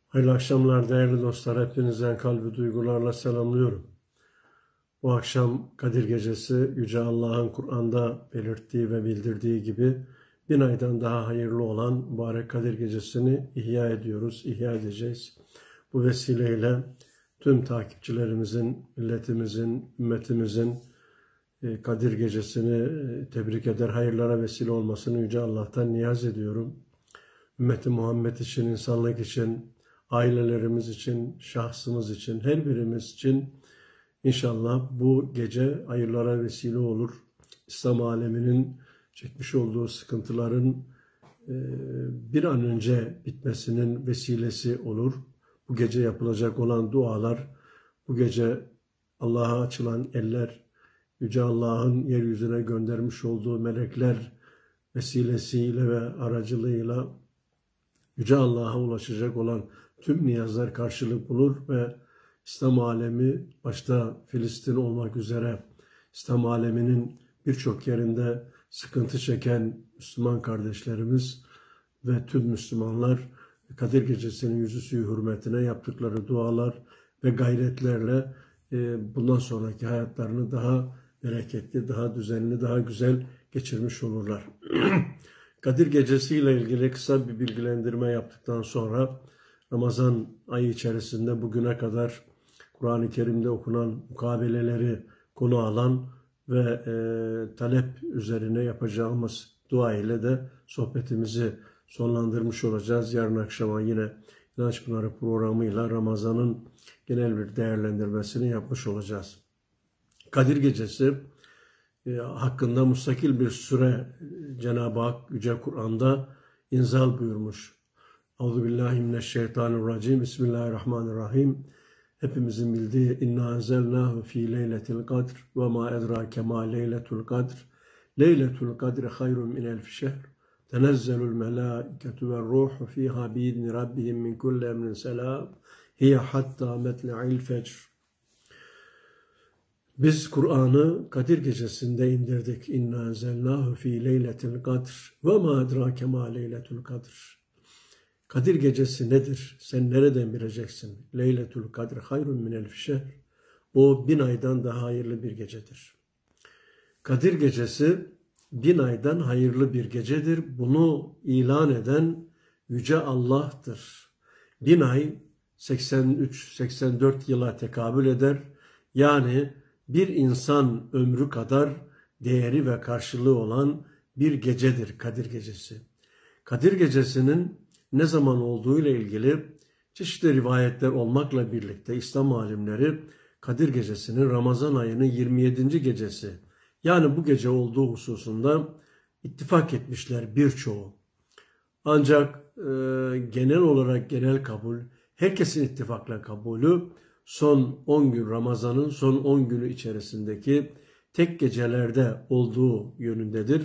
Hayırlı akşamlar değerli dostlar. Hepinizden kalbi duygularla selamlıyorum. Bu akşam Kadir Gecesi Yüce Allah'ın Kur'an'da belirttiği ve bildirdiği gibi 1000 aydan daha hayırlı olan mübarek Kadir Gecesi'ni ihya ediyoruz, ihya edeceğiz. Bu vesileyle tüm takipçilerimizin, milletimizin, ümmetimizin Kadir Gecesi'ni tebrik eder, hayırlara vesile olmasını Yüce Allah'tan niyaz ediyorum. Ümmeti Muhammed için, insanlık için, ailelerimiz için, şahsımız için, her birimiz için inşallah bu gece hayırlara vesile olur. İslam aleminin çekmiş olduğu sıkıntıların bir an önce bitmesinin vesilesi olur. Bu gece yapılacak olan dualar, bu gece Allah'a açılan eller, Yüce Allah'ın yeryüzüne göndermiş olduğu melekler vesilesiyle ve aracılığıyla Yüce Allah'a ulaşacak olan tüm niyazlar karşılık bulur ve İslam alemi başta Filistin olmak üzere İslam aleminin birçok yerinde sıkıntı çeken Müslüman kardeşlerimiz ve tüm Müslümanlar Kadir Gecesi'nin yüzüsü hürmetine yaptıkları dualar ve gayretlerle bundan sonraki hayatlarını daha bereketli, daha düzenli, daha güzel geçirmiş olurlar. Kadir Gecesi ile ilgili kısa bir bilgilendirme yaptıktan sonra Ramazan ayı içerisinde bugüne kadar Kur'an-ı Kerim'de okunan mukabeleleri konu alan ve talep üzerine yapacağımız dua ile de sohbetimizi sonlandırmış olacağız. Yarın akşama yine İnanç Pınarı programıyla Ramazan'ın genel bir değerlendirmesini yapmış olacağız. Kadir Gecesi hakkında müstakil bir süre Cenab-ı Hak Yüce Kur'an'da inzal buyurmuş. Euzubillahimineşşeytanirracim. Bismillahirrahmanirrahim. Hepimizin bildiği İnna enzelnahu fi leyletil kadr ve ma edrake ma leyletul kadr. Leyletul kadri hayrun min elfi şehr. Tenezzelul melâiketu ve ruhu fiha biizni rabbihim min kulli emrin selam. Hiye hatta metle'il fecr. Biz Kur'an'ı Kadir Gecesi'nde indirdik. İnna enzelnahu fi leyletil kadr ve ma edrake ma leyletul kadr. Kadir Gecesi nedir? Sen nereden bileceksin? Leyletul kadr hayrun min elfi şehr. O 1000 aydan daha hayırlı bir gecedir. Kadir Gecesi 1000 aydan hayırlı bir gecedir. Bunu ilan eden Yüce Allah'tır. 1000 ay 83-84 yıla tekabül eder. Yani bir insan ömrü kadar değeri ve karşılığı olan bir gecedir Kadir Gecesi. Kadir Gecesi'nin ne zaman olduğu ile ilgili çeşitli rivayetler olmakla birlikte İslam alimleri Kadir Gecesi'nin Ramazan ayının 27. gecesi, yani bu gece olduğu hususunda ittifak etmişler birçoğu. Ancak genel olarak genel kabul, herkesin ittifakla kabulü son 10 gün Ramazan'ın son 10 günü içerisindeki tek gecelerde olduğu yönündedir.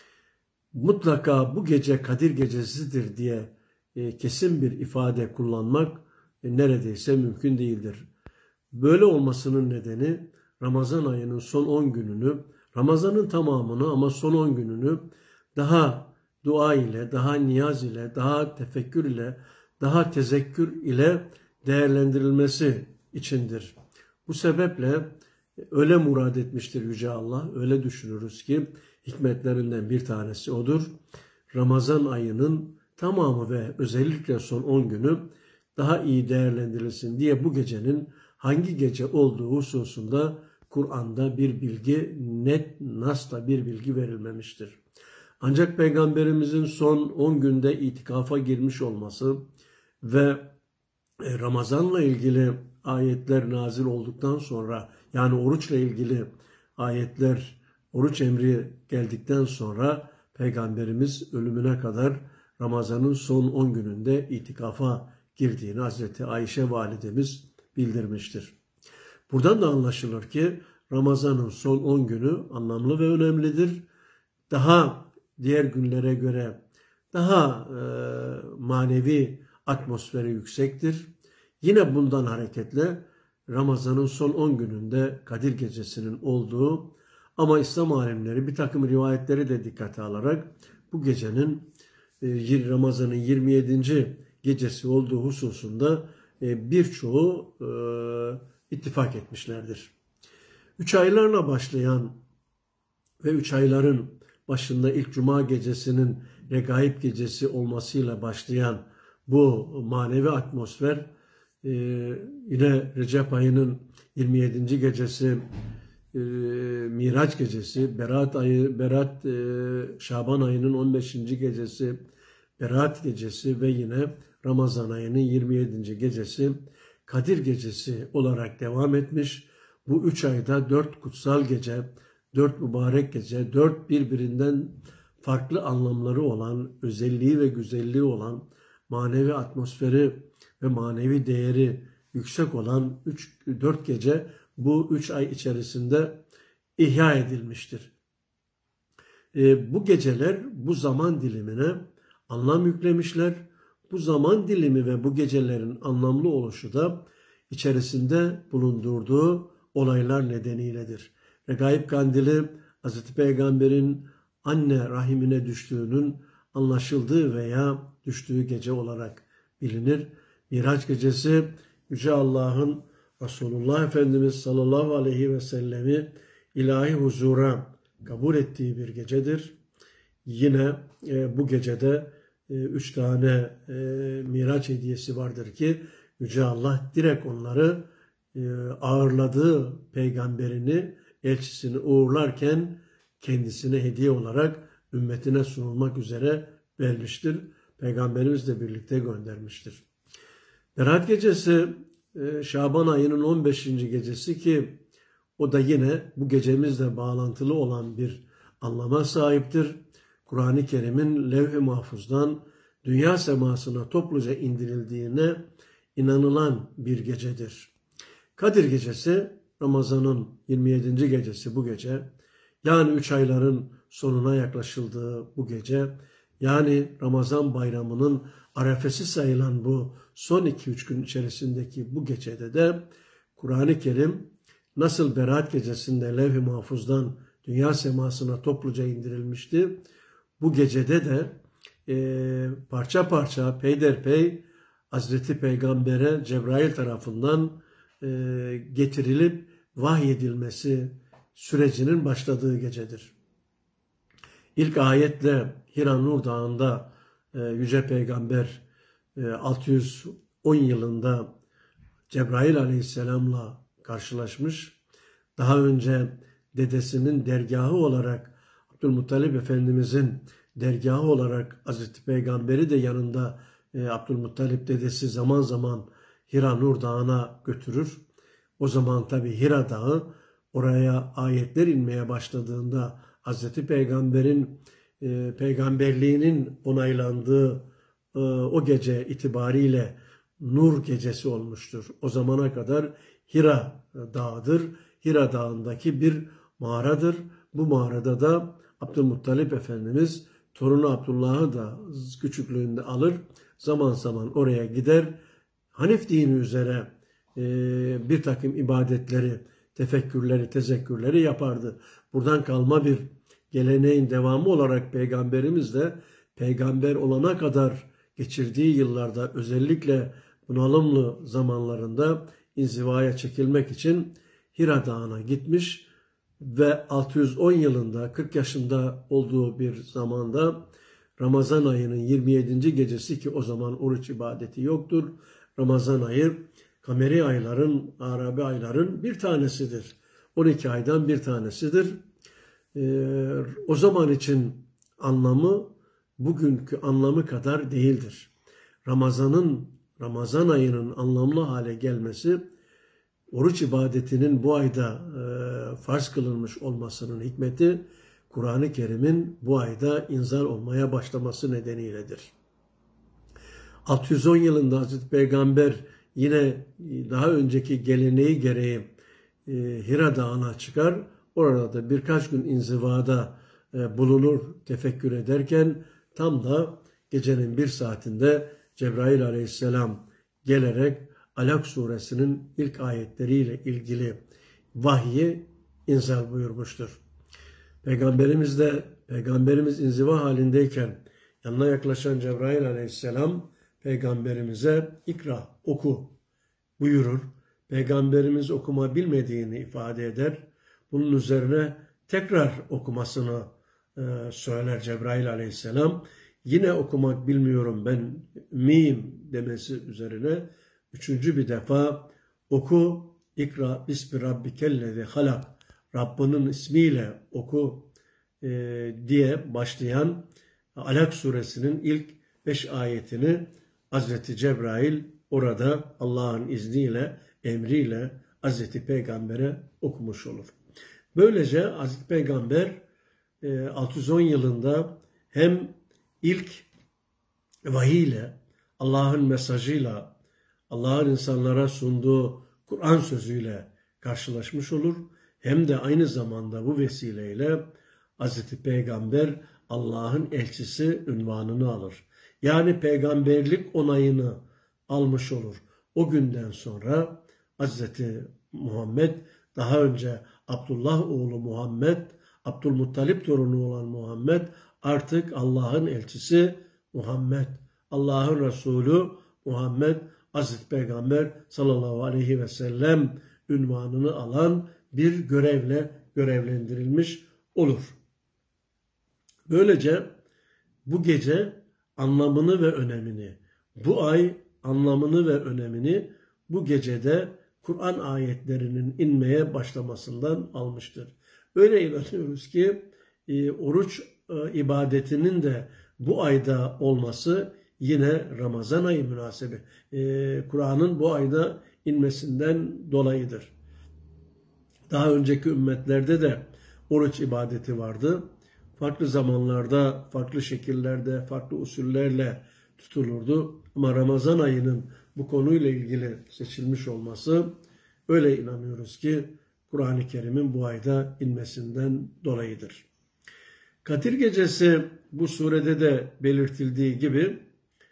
Mutlaka bu gece Kadir Gecesi'dir diye kesin bir ifade kullanmak neredeyse mümkün değildir. Böyle olmasının nedeni Ramazan ayının son 10 gününü, Ramazan'ın tamamını ama son 10 gününü daha dua ile, daha niyaz ile, daha tefekkür ile, daha tezekkür ile değerlendirilmesi içindir. Bu sebeple öyle murad etmiştir Yüce Allah, öyle düşünürüz ki hikmetlerinden bir tanesi odur. Ramazan ayının tamamı ve özellikle son 10 günü daha iyi değerlendirilsin diye bu gecenin hangi gece olduğu hususunda Kur'an'da bir bilgi, net, nasla bir bilgi verilmemiştir. Ancak Peygamberimizin son 10 günde itikafa girmiş olması ve Ramazan'la ilgili ayetler nazil olduktan sonra, yani oruçla ilgili ayetler, oruç emri geldikten sonra Peygamberimiz ölümüne kadar Ramazan'ın son 10 gününde itikafa girdiğini Hazreti Ayşe validemiz bildirmiştir. Buradan da anlaşılır ki Ramazan'ın son 10 günü anlamlı ve önemlidir. Daha diğer günlere göre daha manevi atmosferi yüksektir. Yine bundan hareketle Ramazan'ın son 10 gününde Kadir Gecesi'nin olduğu ama İslam alimleri bir takım rivayetleri de dikkate alarak bu gecenin Ramazan'ın 27. gecesi olduğu hususunda birçoğu ittifak etmişlerdir. 3 aylarla başlayan ve 3 ayların başında ilk cuma gecesinin Regaib gecesi olmasıyla başlayan bu manevi atmosfer yine Recep ayının 27. gecesi Miraç gecesi, Şaban ayının 15. gecesi Berat gecesi ve yine Ramazan ayının 27. gecesi Kadir gecesi olarak devam etmiş. Bu 3 ayda 4 kutsal gece, 4 mübarek gece, 4 birbirinden farklı anlamları olan, özelliği ve güzelliği olan, manevi atmosferi ve manevi değeri yüksek olan 4 gece bu 3 ay içerisinde ihya edilmiştir. Bu geceler bu zaman dilimine anlam yüklemişler. Bu zaman dilimi ve bu gecelerin anlamlı oluşu da içerisinde bulundurduğu olaylar nedeniyledir. Regaib kandili Hz. Peygamber'in anne rahimine düştüğünün anlaşıldığı veya düştüğü gece olarak bilinir. Miraç gecesi Yüce Allah'ın Resulullah Efendimiz sallallahu aleyhi ve sellemi ilahi huzura kabul ettiği bir gecedir. Yine bu gecede 3 tane Miraç hediyesi vardır ki Yüce Allah direkt onları ağırladığı peygamberini, elçisini uğurlarken kendisine hediye olarak ümmetine sunulmak üzere vermiştir. Peygamberimizle birlikte göndermiştir. Berat gecesi Şaban ayının 15. gecesi ki o da yine bu gecemizle bağlantılı olan bir anlama sahiptir. Kur'an-ı Kerim'in levh-i mahfuzdan dünya semasına topluca indirildiğine inanılan bir gecedir. Kadir gecesi Ramazan'ın 27. gecesi bu gece. Yani 3 ayların sonuna yaklaşıldığı bu gece. Yani Ramazan bayramının arefesi sayılan bu son 2-3 gün içerisindeki bu gecede de Kur'an-ı Kerim nasıl Berat gecesinde levh-i mahfuzdan dünya semasına topluca indirilmişti. Bu gecede de parça parça peyderpey Hazreti Peygamber'e Cebrail tarafından getirilip vahyedilmesi sürecinin başladığı gecedir. İlk ayetle Hira Nur Dağı'nda Yüce Peygamber 610 yılında Cebrail Aleyhisselam'la karşılaşmış. Daha önce dedesinin dergahı olarak Abdülmuttalip Efendimizin dergahı olarak Hazreti Peygamber'i de yanında Abdülmuttalip dedesi zaman zaman Hira Nur Dağı'na götürür. O zaman tabi Hira Dağı oraya ayetler inmeye başladığında Hazreti Peygamber'in peygamberliğinin onaylandığı o gece itibariyle Nur gecesi olmuştur. O zamana kadar Hira Dağı'dır. Hira Dağı'ndaki bir mağaradır. Bu mağarada da Abdülmuttalip Efendimiz torunu Abdullah'ı da küçüklüğünde alır. Zaman zaman oraya gider. Hanif dini üzere bir takım ibadetleri, tefekkürleri, tezekkürleri yapardı. Buradan kalma bir geleneğin devamı olarak Peygamberimiz de peygamber olana kadar geçirdiği yıllarda özellikle bunalımlı zamanlarında inzivaya çekilmek için Hira Dağı'na gitmiş ve 610 yılında 40 yaşında olduğu bir zamanda Ramazan ayının 27. gecesi ki o zaman oruç ibadeti yoktur. Ramazan ayı kameri ayların, Arabi ayların bir tanesidir. 12 aydan bir tanesidir. O zaman için anlamı bugünkü anlamı kadar değildir. Ramazan ayının anlamlı hale gelmesi, oruç ibadetinin bu ayda farz kılınmış olmasının hikmeti, Kur'an-ı Kerim'in bu ayda inzal olmaya başlaması nedeniyledir. 610 yılında Hazreti Peygamber yine daha önceki geleneği gereği Hira Dağı'na çıkar. Orada da birkaç gün inzivada bulunur, tefekkür ederken tam da gecenin bir saatinde Cebrail Aleyhisselam gelerek Alak suresinin ilk ayetleriyle ilgili vahyi inzal buyurmuştur. Peygamberimiz inziva halindeyken yanına yaklaşan Cebrail Aleyhisselam Peygamberimize ikra, oku buyurur. Peygamberimiz okuma bilmediğini ifade eder. Bunun üzerine tekrar okumasını söyler Cebrail aleyhisselam. Yine okumak bilmiyorum ben miyim demesi üzerine üçüncü bir defa oku, ikra bismi rabbikellezi halak, Rabbinin ismiyle oku diye başlayan Alak suresinin ilk 5 ayetini Hazreti Cebrail orada Allah'ın izniyle, emriyle Hazreti Peygamber'e okumuş olur. Böylece Hazreti Peygamber 610 yılında hem ilk vahiy ile, Allah'ın mesajıyla, Allah'ın insanlara sunduğu Kur'an sözüyle karşılaşmış olur. Hem de aynı zamanda bu vesileyle Hazreti Peygamber Allah'ın elçisi unvanını alır. Yani peygamberlik onayını almış olur. O günden sonra Hazreti Muhammed, daha önce Abdullah oğlu Muhammed, Abdülmuttalip torunu olan Muhammed, artık Allah'ın elçisi Muhammed, Allah'ın Resulü Muhammed, Hazreti Peygamber sallallahu aleyhi ve sellem unvanını alan bir görevle görevlendirilmiş olur. Böylece bu gece anlamını ve önemini, bu ay anlamını ve önemini bu gecede Kur'an ayetlerinin inmeye başlamasından almıştır. Öyle inanıyoruz ki oruç ibadetinin de bu ayda olması yine Ramazan ayı münasebeti, Kur'an'ın bu ayda inmesinden dolayıdır. Daha önceki ümmetlerde de oruç ibadeti vardı. Farklı zamanlarda, farklı şekillerde, farklı usullerle tutulurdu. Ama Ramazan ayının bu konuyla ilgili seçilmiş olması, öyle inanıyoruz ki Kur'an-ı Kerim'in bu ayda inmesinden dolayıdır. Kadir Gecesi bu surede de belirtildiği gibi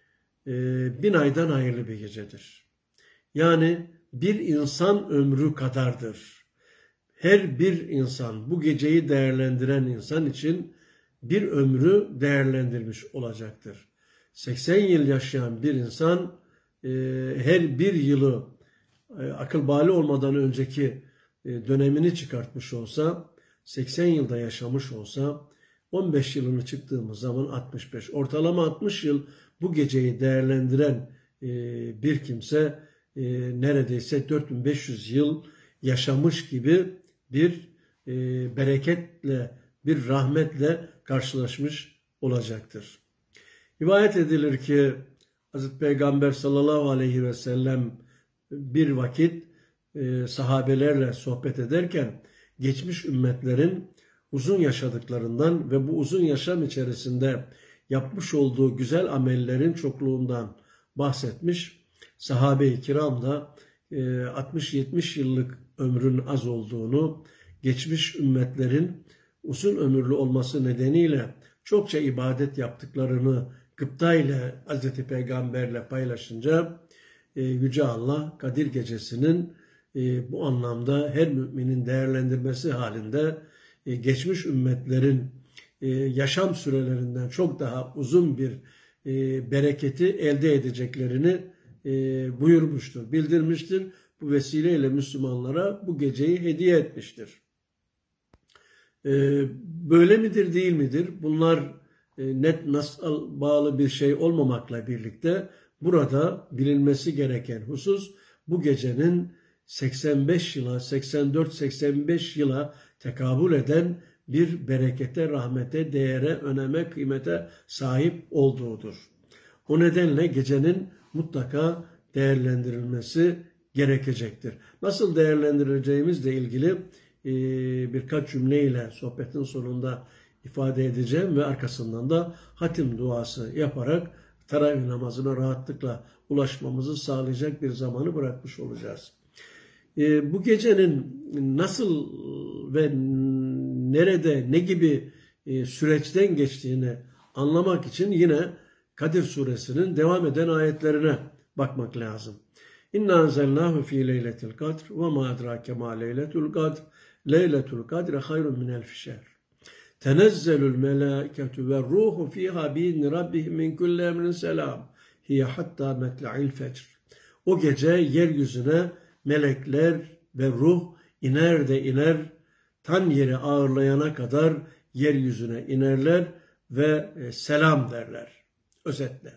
1000 aydan hayırlı bir gecedir. Yani bir insan ömrü kadardır. Her bir insan, bu geceyi değerlendiren insan için bir ömrü değerlendirmiş olacaktır. 80 yıl yaşayan bir insan her bir yılı akıl bali olmadan önceki dönemini çıkartmış olsa, 80 yılda yaşamış olsa, 15 yılını çıktığımız zaman 65. Ortalama 60 yıl bu geceyi değerlendiren bir kimse neredeyse 4500 yıl yaşamış gibi bir bereketle, bir rahmetle karşılaşmış olacaktır. Rivayet edilir ki Hazreti Peygamber sallallahu aleyhi ve sellem bir vakit sahabelerle sohbet ederken geçmiş ümmetlerin uzun yaşadıklarından ve bu uzun yaşam içerisinde yapmış olduğu güzel amellerin çokluğundan bahsetmiş. Sahabe-i kiram da 60-70 yıllık ömrün az olduğunu, geçmiş ümmetlerin uzun ömürlü olması nedeniyle çokça ibadet yaptıklarını gıpta ile Hazreti Peygamberle paylaşınca Yüce Allah Kadir Gecesi'nin bu anlamda her müminin değerlendirmesi halinde geçmiş ümmetlerin yaşam sürelerinden çok daha uzun bir bereketi elde edeceklerini buyurmuştur, bildirmiştir. Bu vesileyle Müslümanlara bu geceyi hediye etmiştir. Böyle midir, değil midir? Bunlar net nasıl bağlı bir şey olmamakla birlikte burada bilinmesi gereken husus bu gecenin 85 yıla, 84-85 yıla tekabül eden bir berekete, rahmete, değere, öneme, kıymete sahip olduğudur. O nedenle gecenin mutlaka değerlendirilmesi gerekecektir. Nasıl değerlendireceğimizle ilgili birkaç cümleyle sohbetin sonunda ifade edeceğim ve arkasından da hatim duası yaparak teravih namazına rahatlıkla ulaşmamızı sağlayacak bir zamanı bırakmış olacağız. Bu gecenin nasıl ve nerede, ne gibi süreçten geçtiğini anlamak için yine Kadir Suresinin devam eden ayetlerine bakmak lazım. İnna enzelnahu fi leyletil kadr ve ma adrake ma leyletul kadr. Leyletul kadre hayrun min elfi şehr. Tenezzelul melâiketu ve ruhu fiha bi'izni rabbihim min kulli emrin selam. hiye hatta metla'il fecr. O gece yeryüzüne melekler ve ruh iner de iner, tan yeri ağırlayana kadar yeryüzüne inerler ve selam derler. Özetle.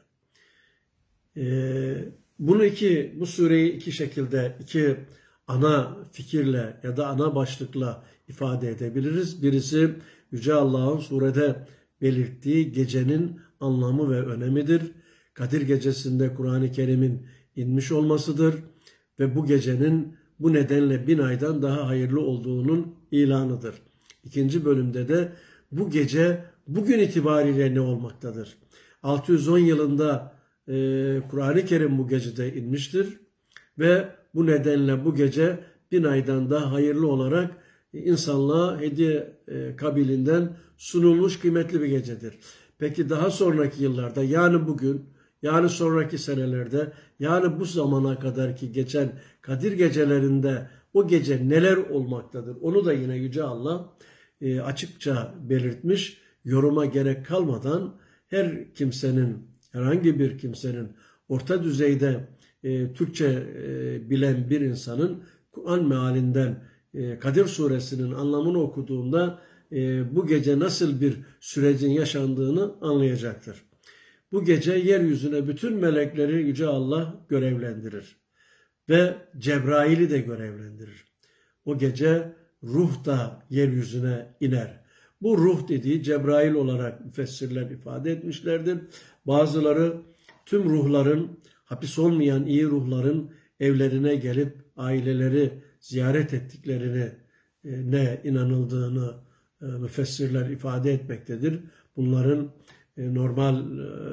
Bu sureyi iki şekilde, iki ana fikirle ya da ana başlıkla ifade edebiliriz. Birisi Yüce Allah'ın surede belirttiği gecenin anlamı ve önemidir. Kadir gecesinde Kur'an-ı Kerim'in inmiş olmasıdır ve bu gecenin bu nedenle 1000 aydan daha hayırlı olduğunun ilanıdır. İkinci bölümde de bu gece bugün itibariyle ne olmaktadır? 610 yılında Kur'an-ı Kerim bu gecede inmiştir ve bu nedenle bu gece 1000 aydan daha hayırlı olarak insanlığa hediye kabilinden sunulmuş kıymetli bir gecedir. Peki daha sonraki yıllarda, yani bugün, yani sonraki senelerde, yani bu zamana kadarki geçen Kadir gecelerinde o gece neler olmaktadır? Onu da yine Yüce Allah açıkça belirtmiş, yoruma gerek kalmadan her kimsenin, herhangi bir kimsenin orta düzeyde Türkçe bilen bir insanın Kur'an mealinden Kadir suresinin anlamını okuduğunda bu gece nasıl bir sürecin yaşandığını anlayacaktır. Bu gece yeryüzüne bütün melekleri Yüce Allah görevlendirir ve Cebrail'i de görevlendirir. O gece ruh da yeryüzüne iner. Bu ruh dediği Cebrail olarak müfessirler ifade etmişlerdir. Bazıları tüm ruhların, hapis olmayan iyi ruhların evlerine gelip aileleri ziyaret ettiklerine ne inanıldığını müfessirler ifade etmektedir. Bunların normal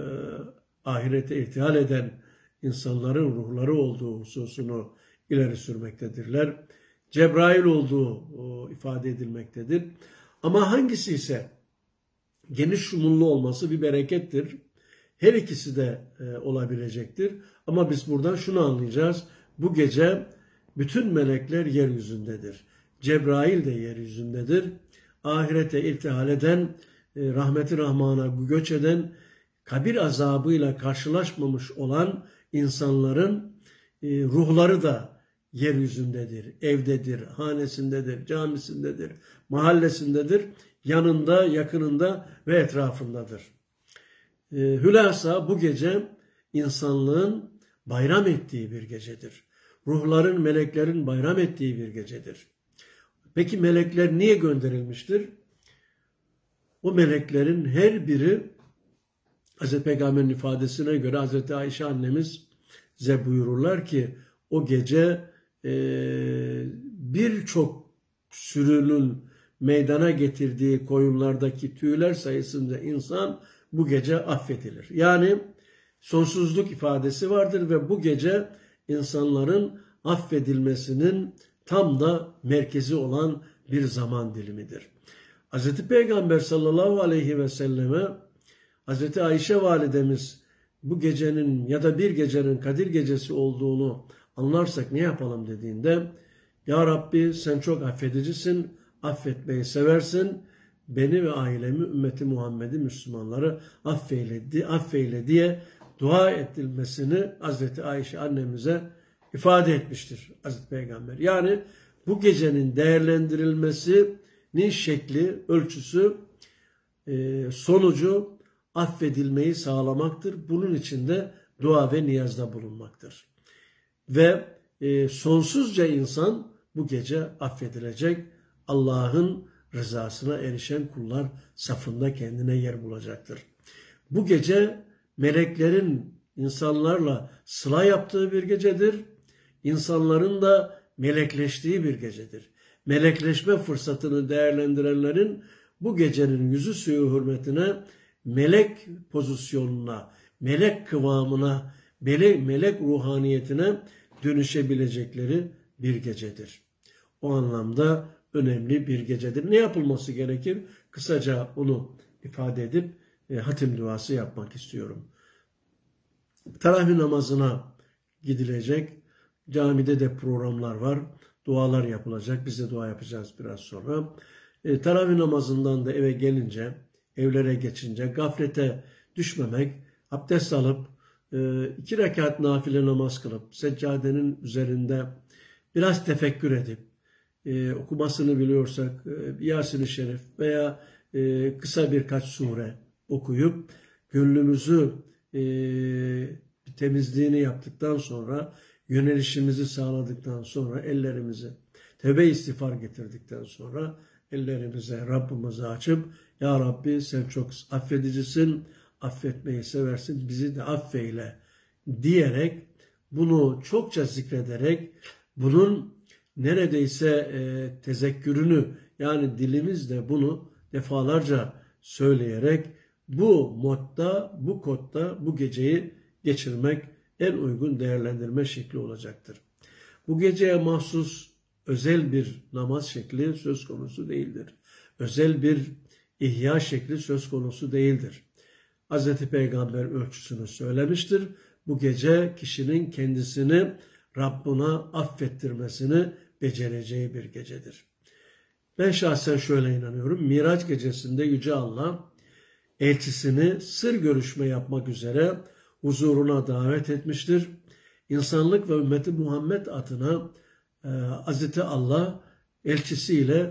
ahirete irtihal eden insanların ruhları olduğu hususunu ileri sürmektedirler. Cebrail olduğu ifade edilmektedir. Ama hangisi ise geniş şumullu olması bir berekettir. Her ikisi de olabilecektir. Ama biz buradan şunu anlayacağız. Bu gece bütün melekler yeryüzündedir. Cebrail de yeryüzündedir. Ahirete irtihal eden, rahmeti rahmana göç eden, kabir azabıyla karşılaşmamış olan insanların ruhları da yeryüzündedir, evdedir, hanesindedir, camisindedir, mahallesindedir, yanında, yakınında ve etrafındadır. Hülasa bu gece insanlığın bayram ettiği bir gecedir. Ruhların, meleklerin bayram ettiği bir gecedir. Peki melekler niye gönderilmiştir? O meleklerin her biri Hz. Peygamber'in ifadesine göre Hz. Ayşe annemiz bize buyururlar ki o gece birçok sürünün meydana getirdiği koyunlardaki tüyler sayısınca insan bu gece affedilir. Yani sonsuzluk ifadesi vardır ve bu gece insanların affedilmesinin tam da merkezi olan bir zaman dilimidir. Hz. Peygamber sallallahu aleyhi ve selleme Hz. Ayşe validemiz bu gecenin ya da bir gecenin Kadir gecesi olduğunu anlarsak ne yapalım dediğinde, Ya Rabbi sen çok affedicisin, affetmeyi seversin, beni ve ailemi, ümmeti Muhammed'i, Müslümanları affeyle diye dua edilmesini Hz. Ayşe annemize ifade etmiştir Hz. Peygamber. Yani bu gecenin değerlendirilmesinin şekli, ölçüsü, sonucu affedilmeyi sağlamaktır. Bunun için de dua ve niyazda bulunmaktır. Ve sonsuzca insan bu gece affedilecek, Allah'ın rızasına erişen kullar safında kendine yer bulacaktır. Bu gece meleklerin insanlarla sıla yaptığı bir gecedir. İnsanların da melekleştiği bir gecedir. Melekleşme fırsatını değerlendirenlerin bu gecenin yüzü suyu hürmetine melek pozisyonuna, melek kıvamına, melek ruhaniyetine dönüşebilecekleri bir gecedir. O anlamda önemli bir gecedir. Ne yapılması gerekir? Kısaca onu ifade edip hatim duası yapmak istiyorum. Teravih namazına gidilecek. Camide de programlar var. Dualar yapılacak. Biz de dua yapacağız biraz sonra. Teravih namazından da eve gelince, evlere geçince gaflete düşmemek, abdest alıp 2 rekat nafile namaz kılıp seccadenin üzerinde biraz tefekkür edip okumasını biliyorsak Yasin-i Şerif veya kısa birkaç sure okuyup gönlümüzü temizliğini yaptıktan sonra, yönelişimizi sağladıktan sonra, ellerimizi tevbe istiğfar getirdikten sonra ellerimize Rabbimize açıp Ya Rabbi sen çok affedicisin, affetmeyi seversin, bizi de affeyle diyerek, bunu çokça zikrederek, bunun neredeyse tezekkürünü, yani dilimizle bunu defalarca söyleyerek bu modda, bu kodda bu geceyi geçirmek en uygun değerlendirme şekli olacaktır. Bu geceye mahsus özel bir namaz şekli söz konusu değildir. Özel bir ihya şekli söz konusu değildir. Hz. Peygamber ölçüsünü söylemiştir. Bu gece kişinin kendisini Rabbına affettirmesini becereceği bir gecedir. Ben şahsen şöyle inanıyorum. Miraç gecesinde Yüce Allah elçisini sır görüşme yapmak üzere huzuruna davet etmiştir. İnsanlık ve ümmeti Muhammed adına Hz. Allah elçisiyle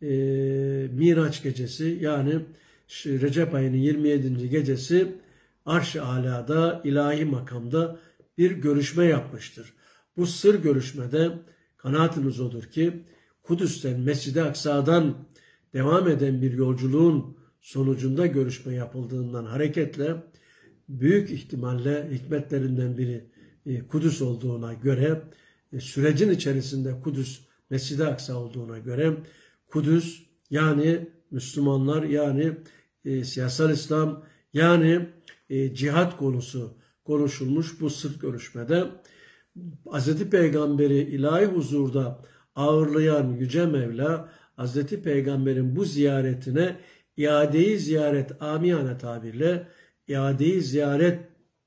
Miraç gecesi, yani Recep ayının 27. gecesi Arş-ı Alâ'da, ilahi makamda bir görüşme yapmıştır. Bu sır görüşmede kanaatimiz odur ki Kudüs'ten, Mescid-i Aksa'dan devam eden bir yolculuğun sonucunda görüşme yapıldığından hareketle büyük ihtimalle hikmetlerinden biri Kudüs olduğuna göre, sürecin içerisinde Kudüs, Mescid-i Aksa olduğuna göre Kudüs, yani Müslümanlar, yani siyasal İslam, yani cihat konusu konuşulmuş bu sır görüşmede Hz. Peygamber'i ilahi huzurda ağırlayan Yüce Mevla, Hz. Peygamber'in bu ziyaretine iadeyi ziyaret, amiyane tabirle iadeyi ziyaret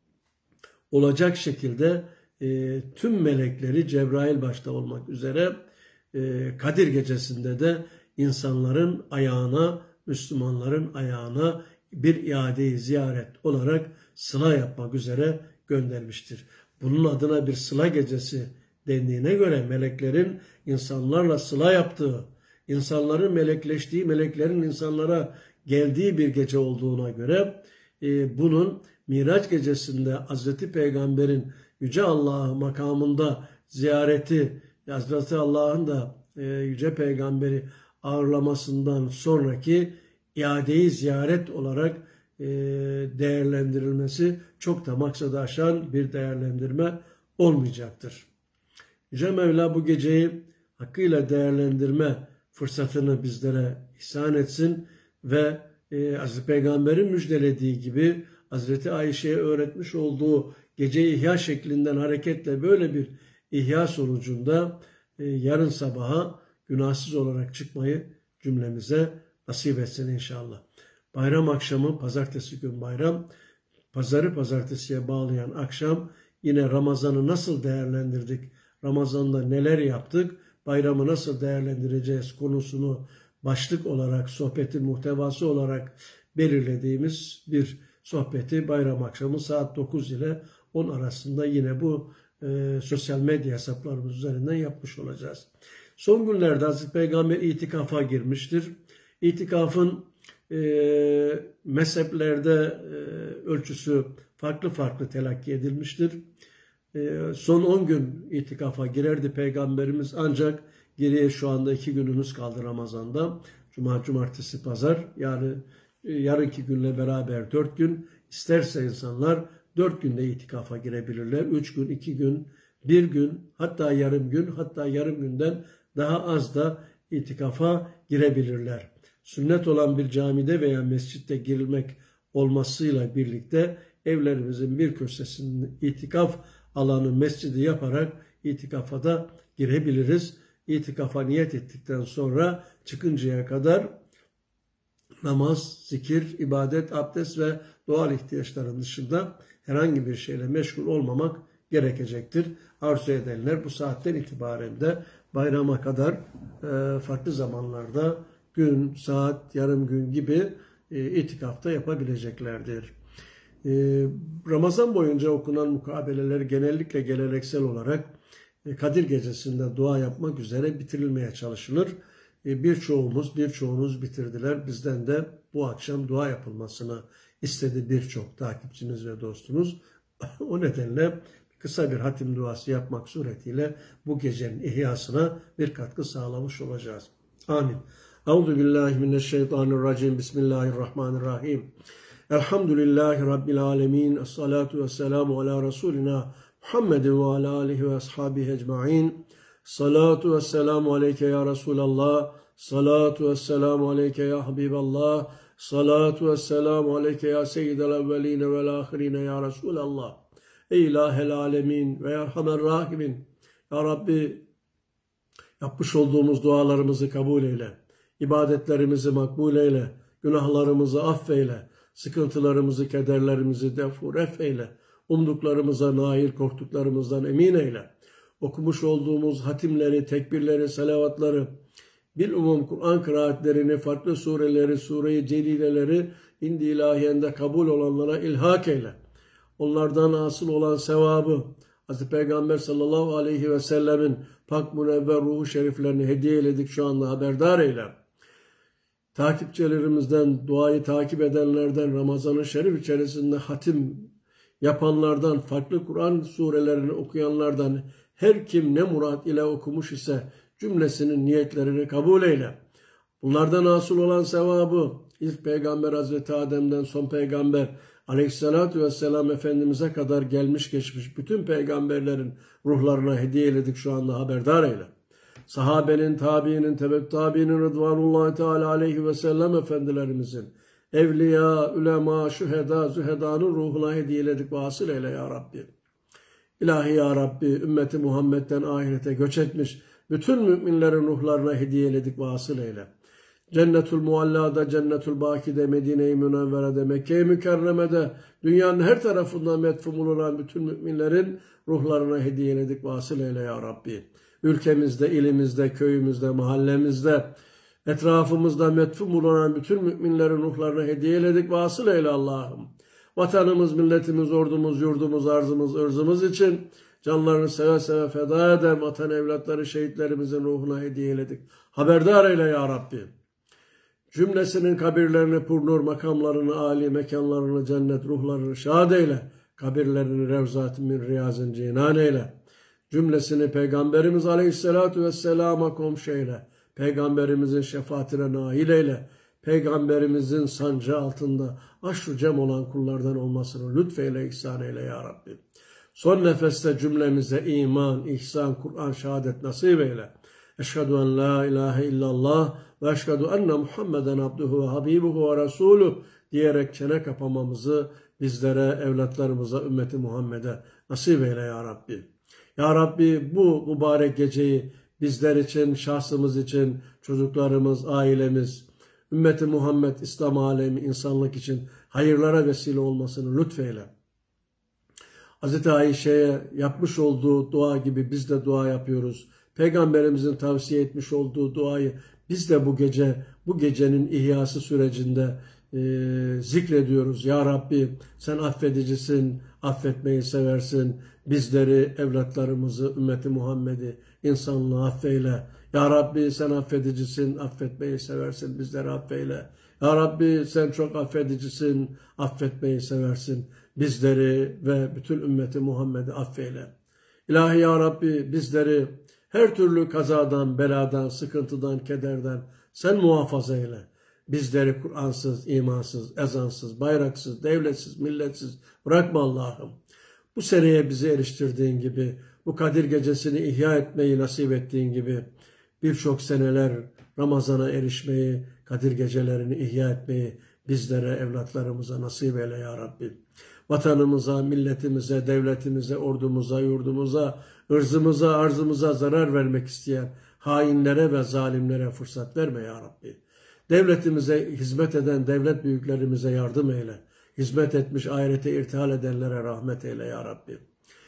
olacak şekilde tüm melekleri, Cebrail başta olmak üzere Kadir gecesinde de insanların ayağına, Müslümanların ayağına bir iadeyi ziyaret olarak sıla yapmak üzere göndermiştir. Bunun adına bir sıla gecesi dendiğine göre meleklerin insanlarla sıla yaptığı, insanların melekleştiği, meleklerin insanlara geldiği bir gece olduğuna göre bunun Miraç gecesinde Hazreti Peygamber'in Yüce Allah makamında ziyareti, Hazreti Allah'ın da Yüce Peygamber'i ağırlamasından sonraki iadeyi ziyaret olarak değerlendirilmesi çok da maksadı aşan bir değerlendirme olmayacaktır. Yüce Mevla bu geceyi hakkıyla değerlendirme fırsatını bizlere ihsan etsin ve Hazreti Peygamber'in müjdelediği gibi Hazreti Ayşe'ye öğretmiş olduğu gece ihya şeklinden hareketle böyle bir ihya sonucunda yarın sabaha günahsız olarak çıkmayı cümlemize nasip etsin inşallah. Bayram akşamı, pazartesi gün bayram, pazarı pazartesiye bağlayan akşam yine Ramazan'ı nasıl değerlendirdik, Ramazan'da neler yaptık, bayramı nasıl değerlendireceğiz konusunu başlık olarak, sohbetin muhtevası olarak belirlediğimiz bir sohbeti bayram akşamı saat 9 ile 10 arasında yine bu sosyal medya hesaplarımız üzerinden yapmış olacağız. Son günlerde Hazreti Peygamber itikafa girmiştir. İtikafın mezheplerde ölçüsü farklı farklı telakki edilmiştir. Son 10 gün itikafa girerdi Peygamberimiz, ancak geriye şu anda 2 günümüz kaldı Ramazan'da. Cuma, cumartesi, pazar, yani yarınki günle beraber 4 gün. İsterse insanlar 4 günde itikafa girebilirler. 3 gün, 2 gün, 1 gün, hatta yarım gün, hatta yarım günden daha az da itikafa girebilirler. Sünnet olan bir camide veya mescitte girilmek olmasıyla birlikte evlerimizin bir köşesinin itikaf alanı, mescidi yaparak itikafa da girebiliriz. İtikafa niyet ettikten sonra çıkıncaya kadar namaz, zikir, ibadet, abdest ve doğal ihtiyaçların dışında herhangi bir şeyle meşgul olmamak gerekecektir. Arzu edenler bu saatten itibaren de bayrama kadar farklı zamanlarda gün, saat, yarım gün gibi itikafta yapabileceklerdir. Ramazan boyunca okunan mukabeleler genellikle geleneksel olarak Kadir Gecesi'nde dua yapmak üzere bitirilmeye çalışılır. Birçoğunuz bitirdiler. Bizden de bu akşam dua yapılmasını istedi birçok takipçiniz ve dostunuz. O nedenle kısa bir hatim duası yapmak suretiyle bu gecenin ihyasına bir katkı sağlamış olacağız. Amin. Euzubillahimineşşeytanirracim. Bismillahirrahmanirrahim. Elhamdülillahi Rabbil alemin. Esselatu vesselamu ala Resulina Muhammedin ve ala alihi ve ashabihi ecma'in. Salatu vesselamu aleyke ya Resulallah. Salatu vesselamu aleyke ya Habiballah. Salatu vesselamu aleyke ya seyyidel evveline vel ahirine ya Resulallah. Ey ilahel alemin ve erhamer rahimin. Ya Rabbi, yapmış olduğumuz dualarımızı kabul eyle. İbadetlerimizi makbul eyle. Günahlarımızı affeyle. Sıkıntılarımızı, kederlerimizi ref eyle. Umduklarımıza nail, korktuklarımızdan emin eyle. Okumuş olduğumuz hatimleri, tekbirleri, salavatları, bilumum Kur'an kıraatlerini, farklı sureleri, sure-i celileleri indi ilahiyende kabul olanlara ilhak eyle. Onlardan asıl olan sevabı Hz. Peygamber sallallahu aleyhi ve sellemin pak münevver ruhu şeriflerini hediye eyledik, şu anda haberdar eyle. Takipçilerimizden, duayı takip edenlerden, Ramazan-ı Şerif içerisinde hatim yapanlardan, farklı Kur'an surelerini okuyanlardan her kim ne murat ile okumuş ise cümlesinin niyetlerini kabul eyle. Bunlardan asıl olan sevabı ilk peygamber Hazreti Adem'den son peygamber Aleyhisselatü Vesselam Efendimiz'e kadar gelmiş geçmiş bütün peygamberlerin ruhlarına hediye eyledik, şu anda haberdar eyle. Sahabenin, tabiinin, tebek tabiinin, Rıdvanullahi Teala aleyhi ve sellem efendilerimizin, evliya, ulema, şüheda, zühedanın ruhuna hediye eyledik, vasıl eyle ya Rabbi. İlahi ya Rabbi, ümmeti Muhammed'den ahirete göç etmiş bütün müminlerin ruhlarına hediye eyledik, vasıl eyle. Cennetül Mualla'da, Cennetül Baki'de, Medine-i Münevvere'de, Mekke-i Mükerreme'de, dünyanın her tarafından metfum olan bütün müminlerin ruhlarına hediye eyledik, vasıl eyle ya Rabbi. Ülkemizde, ilimizde, köyümüzde, mahallemizde, etrafımızda metfum olan bütün müminlerin ruhlarına hediye eyledik, vasıl eyle Allah'ım. Vatanımız, milletimiz, ordumuz, yurdumuz, arzımız, ırzımız için canlarını seve seve feda eden vatan evlatları, şehitlerimizin ruhuna hediye eyledik. Haberdar eyle ya Rabbi. Cümlesinin kabirlerini purnur, makamlarını âli, mekanlarını cennet, ruhlarını şad eyle. Kabirlerini revzat-ı min riyazın cinan eyle. Cümlesini Peygamberimiz Aleyhisselatü Vesselam'a komşu eyle. Peygamberimizin şefaatine nail eyle. Peygamberimizin sancı altında aşru cem olan kullardan olmasını lütfeyle, ihsan eyle ya Rabbi. Son nefeste cümlemize iman, ihsan, Kur'an, şehadet nasip eyle. Eşhedü en la ilahe illallah ve eşhedü enne Muhammeden abduhu ve habibuhu ve resuluh diyerek çene kapamamızı bizlere, evlatlarımıza, ümmeti Muhammed'e nasip eyle ya Rabbi. Ya Rabbi, bu mübarek geceyi bizler için, şahsımız için, çocuklarımız, ailemiz, ümmeti Muhammed, İslam alemi, insanlık için hayırlara vesile olmasını lütfeyle. Hz. Ayşe'ye yapmış olduğu dua gibi biz de dua yapıyoruz. Peygamberimizin tavsiye etmiş olduğu duayı biz de bu gecenin ihyası sürecinde zikrediyoruz. Ya Rabbi, sen affedicisin, affetmeyi seversin. Bizleri, evlatlarımızı, ümmeti Muhammed'i, insanlığı affeyle. Ya Rabbi, sen affedicisin, affetmeyi seversin, bizleri affeyle. Ya Rabbi, sen çok affedicisin, affetmeyi seversin. Bizleri ve bütün ümmeti Muhammed'i affeyle. İlahi ya Rabbi, bizleri her türlü kazadan, beladan, sıkıntıdan, kederden sen muhafaza eyle. Bizleri Kur'ansız, imansız, ezansız, bayraksız, devletsiz, milletsiz bırakma Allah'ım. Bu seneye bizi eriştirdiğin gibi, bu Kadir Gecesi'ni ihya etmeyi nasip ettiğin gibi birçok seneler Ramazan'a erişmeyi, Kadir Gecelerini ihya etmeyi bizlere, evlatlarımıza nasip eyle ya Rabbi. Vatanımıza, milletimize, devletimize, ordumuza, yurdumuza, ırzımıza, arzımıza zarar vermek isteyen hainlere ve zalimlere fırsat verme ya Rabbi. Devletimize hizmet eden devlet büyüklerimize yardım eyle. Hizmet etmiş, ahirete irtihal edenlere rahmet eyle ya Rabbi.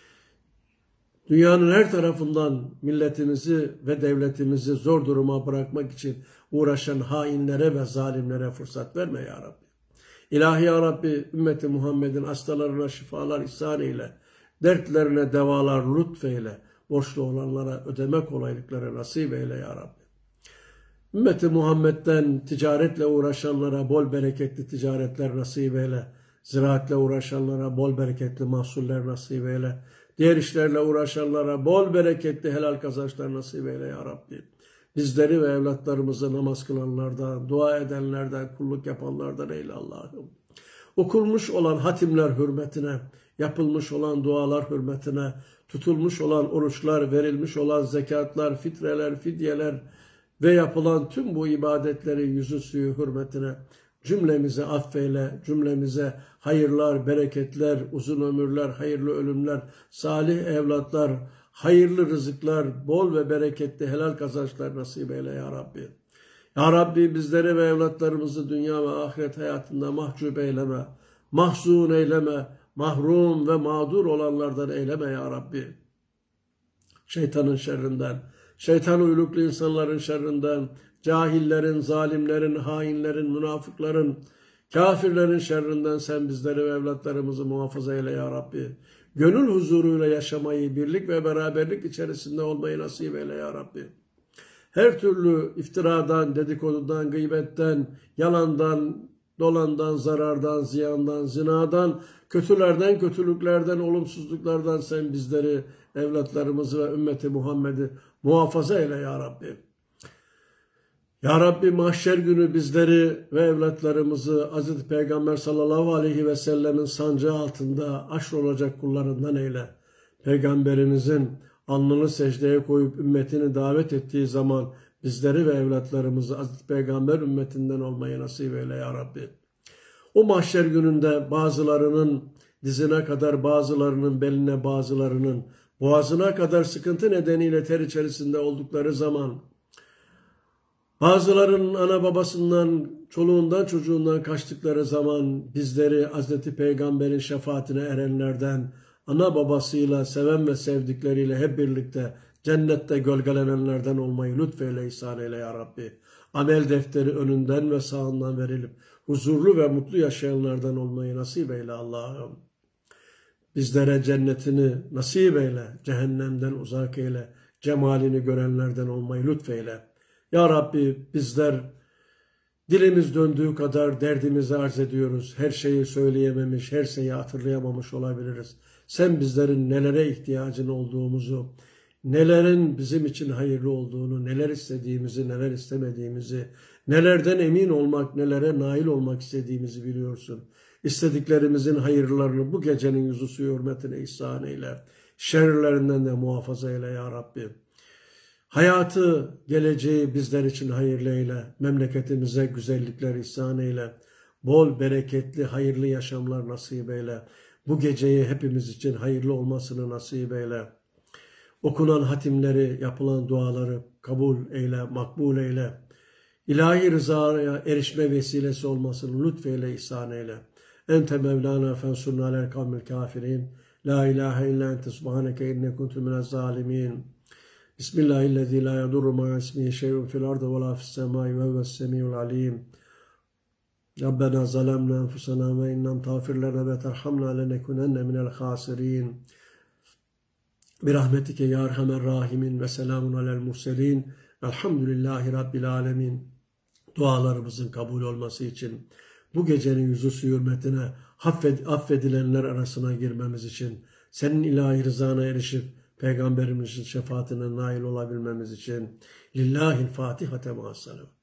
Dünyanın her tarafından milletimizi ve devletimizi zor duruma bırakmak için uğraşan hainlere ve zalimlere fırsat verme ya Rabbi. İlahi ya Rabbi ümmeti Muhammed'in hastalarına şifalar ihsan eyle. Dertlerine devalar lütfeyle. Borçlu olanlara ödeme kolaylıkları nasip eyle ya Rabbi. Ümmeti Muhammed'den ticaretle uğraşanlara bol bereketli ticaretler nasip eyle. Ziraatle uğraşanlara bol bereketli mahsuller nasip eyle. Diğer işlerle uğraşanlara bol bereketli helal kazançlar nasip eyle ya Rabbi. Bizleri ve evlatlarımızı namaz kılanlardan, dua edenlerden, kulluk yapanlardan eyle Allah'ım. Okunmuş olan hatimler hürmetine, yapılmış olan dualar hürmetine, tutulmuş olan oruçlar, verilmiş olan zekatlar, fitreler, fidyeler ve yapılan tüm bu ibadetleri yüzü suyu hürmetine cümlemize affeyle, cümlemize hayırlar, bereketler, uzun ömürler, hayırlı ölümler, salih evlatlar, hayırlı rızıklar, bol ve bereketli helal kazançlar nasip eyle ya Rabbi. Ya Rabbi bizleri ve evlatlarımızı dünya ve ahiret hayatında mahcup eyleme, mahzun eyleme, mahrum ve mağdur olanlardan eyleme ya Rabbi. Şeytanın şerrinden, şeytan uyluklu insanların şerrinden, cahillerin, zalimlerin, hainlerin, münafıkların, kafirlerin şerrinden sen bizleri ve evlatlarımızı muhafaza eyle ya Rabbi. Gönül huzuruyla yaşamayı, birlik ve beraberlik içerisinde olmayı nasip eyle ya Rabbi. Her türlü iftiradan, dedikodudan, gıybetten, yalandan, dolandan, zarardan, ziyandan, zinadan, kötülerden, kötülüklerden, olumsuzluklardan sen bizleri, evlatlarımızı ve ümmeti Muhammed'i muhafaza eyle ya Rabbi. Ya Rabbi mahşer günü bizleri ve evlatlarımızı Hazreti Peygamber sallallahu aleyhi ve sellemin sancağı altında haşrolacak kullarından eyle. Peygamberimizin alnını secdeye koyup ümmetini davet ettiği zaman bizleri ve evlatlarımızı Hazreti Peygamber ümmetinden olmayı nasip eyle ya Rabbi. O mahşer gününde bazılarının dizine kadar, bazılarının beline, bazılarının boğazına kadar sıkıntı nedeniyle ter içerisinde oldukları zaman, bazılarının ana babasından, çoluğundan, çocuğundan kaçtıkları zaman bizleri Hazreti Peygamber'in şefaatine erenlerden, ana babasıyla, seven ve sevdikleriyle hep birlikte cennette gölgelenenlerden olmayı lütfeyle, ihsan eyle ya Rabbi. Amel defteri önünden ve sağından verilip huzurlu ve mutlu yaşayanlardan olmayı nasip eyle Allah'ım. Bizlere cennetini nasip eyle, cehennemden uzak eyle, cemalini görenlerden olmayı lütfeyle. Ya Rabbi bizler dilimiz döndüğü kadar derdimizi arz ediyoruz. Her şeyi söyleyememiş, her şeyi hatırlayamamış olabiliriz. Sen bizlerin nelere ihtiyacın olduğumuzu, nelerin bizim için hayırlı olduğunu, neler istediğimizi, neler istemediğimizi, nelerden emin olmak, nelere nail olmak istediğimizi biliyorsun. İstediklerimizin hayırlarını bu gecenin yüzü suyu hürmetine ihsan eyle. Şerlerinden de muhafaza eyle ya Rabbi. Hayatı, geleceği bizler için hayırlı eyle. Memleketimize güzellikler ihsan eyle. Bol, bereketli, hayırlı yaşamlar nasip eyle. Bu geceyi hepimiz için hayırlı olmasını nasip eyle. Okunan hatimleri, yapılan duaları kabul eyle, makbul eyle. İlahi rızaya erişme vesilesi olmasını lütfeyle, ihsan eyle. Ente Mevlana fensurna alel kavmil kafirin. La ilahe illa ente subhaneke inne kuntu minez zalimin. Bismillahirrahmanirrahim. La yadurru ma ismihi şey'un fil ardı ve la fis semai ve huves semiyul alim. Rabbena zalemna enfusena ve innam tağfir lana ve terhamna lenekunenne minel khasirin. Birahmetike ya erhamer rahimin ve selamun alel murselin. Elhamdülillahi Rabbil alemin. Dualarımızın kabul olması için, bu gecenin yüzü suyu hürmetine affedilenler arasına girmemiz için, senin ilahi rızana erişip Peygamberimizin şefaatine nail olabilmemiz için Lillahil Fatihate ma'as-salam.